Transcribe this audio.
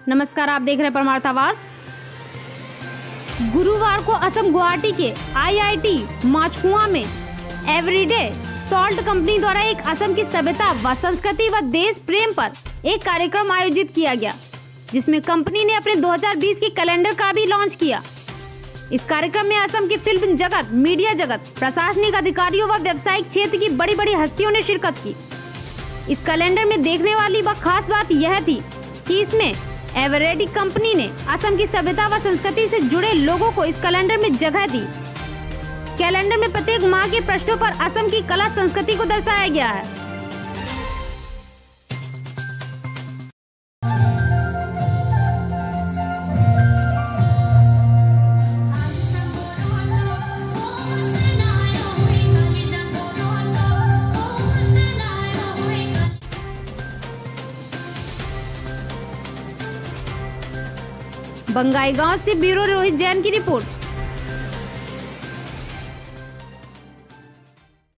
नमस्कार, आप देख रहे हैं परमार्थ आवाज। गुरुवार को असम गुवाहाटी के IIT माचकुआ में एवरीडे सॉल्ट कंपनी द्वारा एक असम की सभ्यता व संस्कृति व देश प्रेम पर एक कार्यक्रम आयोजित किया गया, जिसमें कंपनी ने अपने 2020 के कैलेंडर का भी लॉन्च किया। इस कार्यक्रम में असम की फिल्म जगत, मीडिया जगत, प्रशासनिक अधिकारियों व व्यावसायिक क्षेत्र की बड़ी बड़ी हस्तियों ने शिरकत की। इस कैलेंडर में देखने वाली व खास बात यह थी कि इसमें एवरेडी कंपनी ने असम की सभ्यता व संस्कृति से जुड़े लोगों को इस कैलेंडर में जगह दी। कैलेंडर में प्रत्येक माह के पृष्ठों पर असम की कला संस्कृति को दर्शाया गया है। बंगाईगांव से ब्यूरो रोहित जैन की रिपोर्ट।